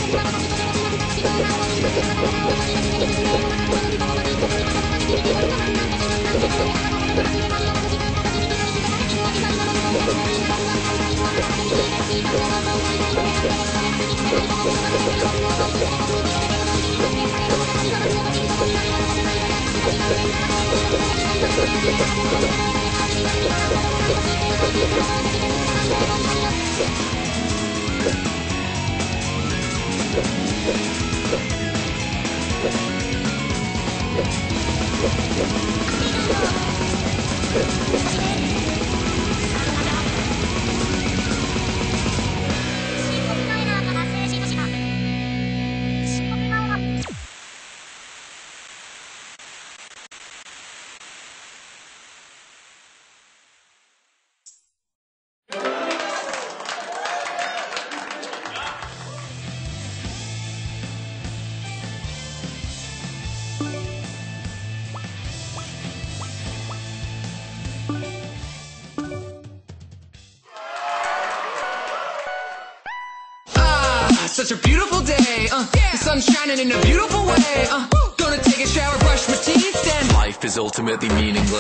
Such a beautiful day, the sun's shining in a beautiful way, gonna take a shower, brush my teeth, then life is ultimately meaningless.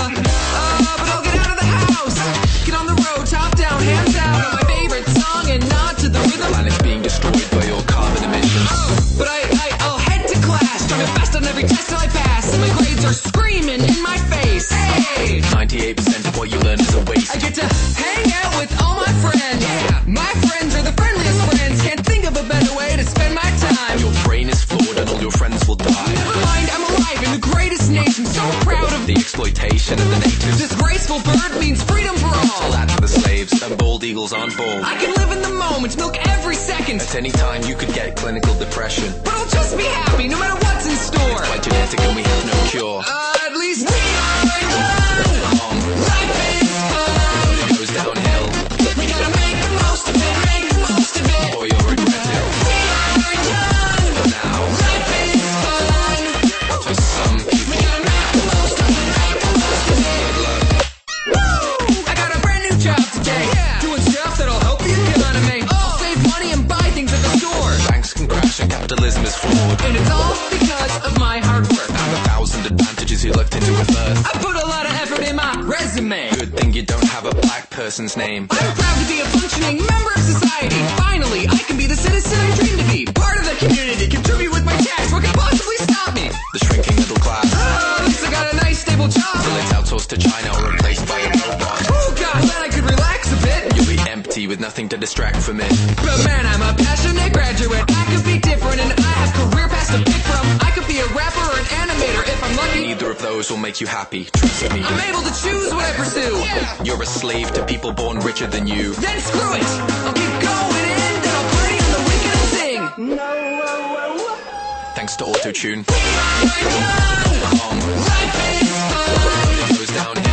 But I'll get out of the house, get on the road, top down, hands out, on my favorite song and nod to the rhythm. Planet's being destroyed by your carbon emissions. But I'll head to class, try my best on every test till I pass, and my grades are screaming in my face. Hey! 98% of what you learn is a waste. I get to hang out with all my friends. My friends are the friendliest friends. Can't think of a better way to spend my time. Your brain is flawed and all your friends will die. Never mind, I'm alive in the greatest nation. So proud of the exploitation of the natives. This graceful bird means freedom for all. Tell that to the slaves, and bald eagles aren't bald. I can live in the moment, milk every second. At any time you could get clinical depression. But I'll just be happy no matter what's in store. It's quite genetic and we have no cure. At least we are young. Life is fun. It goes downhill. We gotta make the most of it, make the most of it. Or you'll regret it. We are young. For now. Life is fun. For some people. We gotta make the most of it, make the most of it. Good luck. Woo! I got a brand new job today. Doing stuff that'll help the economy. I'll save money and buy things at the store. Banks can crash and capitalism is flawed. And it's all because of my hard work. And 1,000 advantages you left into a birth. I put a lot of effort in my resume. Good thing you don't have a black person's name. I'm proud to be a functioning member of society. Finally, I can be the citizen I dream to be. Part of the community, contribute with my tax. What could possibly stop me? The shrinking middle class. At least I got a nice stable job. Till it's outsourced to China or replaced by a robot. Oh God, then I could relax a bit. You'll be empty with nothing to distract from it. But man, I'm a passionate graduate. I could be different and I have career paths to pick from. I could be a rapper or an animator if I'm lucky. Neither of those will make you happy, trust me. I'm able to choose what I pursue. You're a slave to people born richer than you. Then screw it. I'll keep going in, then I'll party on the weekend and sing. Thanks to auto-tune. We are young. Life Life is fun. It goes downhill.